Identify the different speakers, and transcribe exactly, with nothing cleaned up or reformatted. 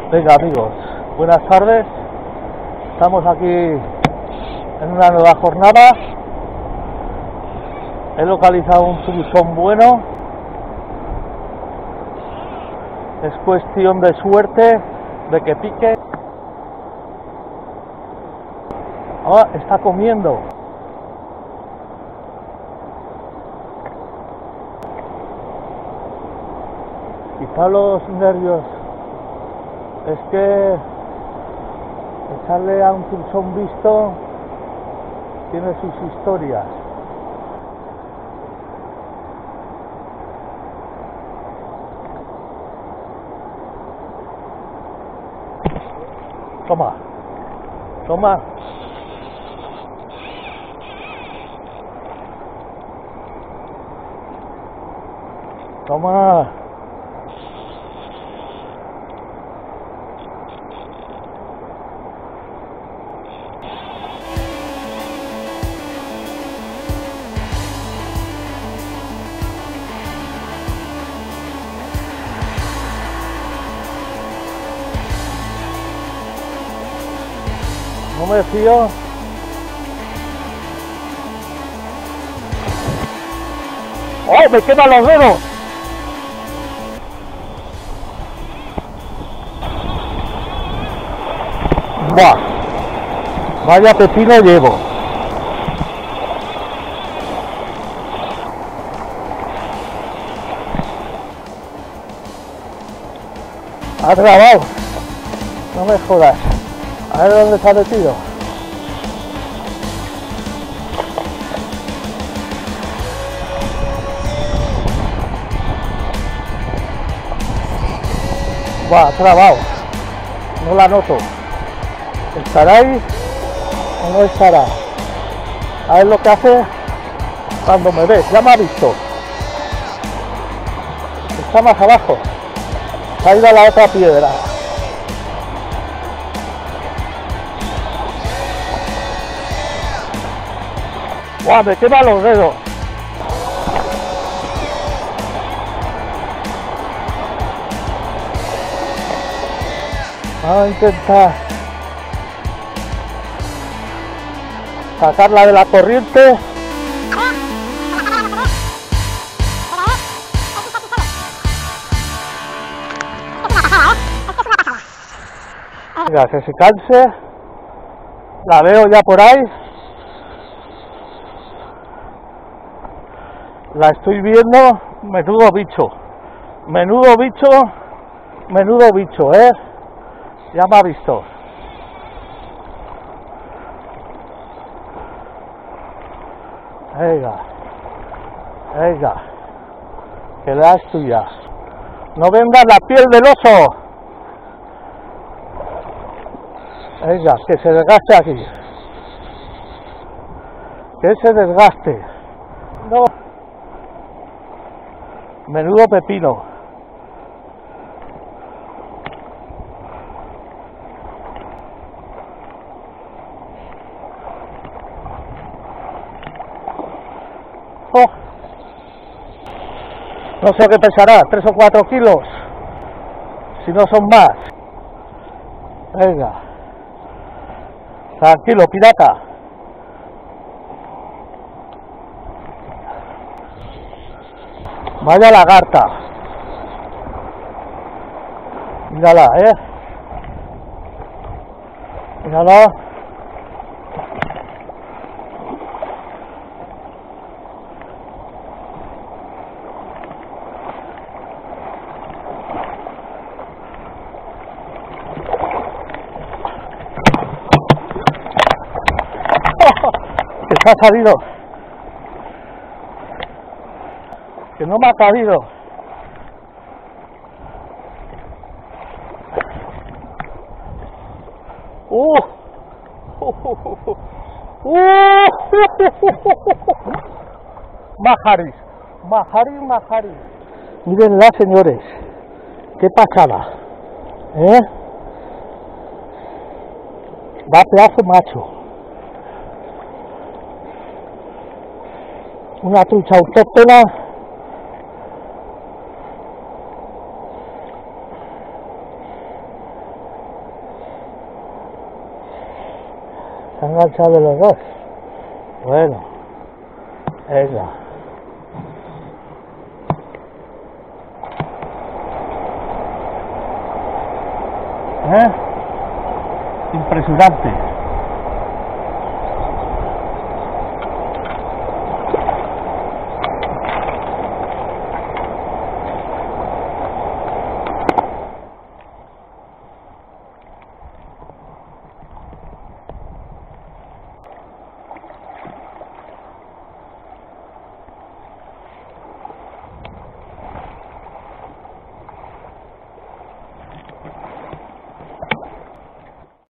Speaker 1: Venga amigos, buenas tardes. Estamos aquí en una nueva jornada. He localizado un subizón bueno. Es cuestión de suerte, de que pique. Ah, está comiendo. Quizá los nervios es que echarle a un subizón visto tiene sus historias. Toma, toma. Toma. No me fío. ¡Oh, me queman los dedos! ¡Buah! Vaya pepino llevo. ¿Has grabado? No me jodas. A ver dónde se ha metido. Va, ha trabado. No la noto. ¿Estará ahí o no estará? A ver lo que hace cuando me ve. Ya me ha visto. Está más abajo. Se ha ido a la otra piedra. ¡Guau! Me queman los dedos. Vamos a intentar sacarla de la corriente. Venga, que se canse. La veo ya por ahí. La estoy viendo. Menudo bicho. Menudo bicho. Menudo bicho, ¿eh? Ya me ha visto. Venga. Venga. Que la es tuya. No vendas la piel del oso. Venga, que se desgaste aquí. Que se desgaste. No. Menudo pepino. Oh. No sé qué pesará, tres o cuatro kilos. Si no son más. Venga. Tranquilo, pirata. Vaya lagarta. Mírala, eh. Mírala. Que se ha salido. Que no me ha cabido. Uh. Uh. Uh. Uh. Majaris. Majaris, majaris. Mírenla, señores. Qué pasada. ¿Eh? Da pedazo macho. Una trucha autóctona. enganchado los dos. Bueno, venga. ¿Eh? Impresionante.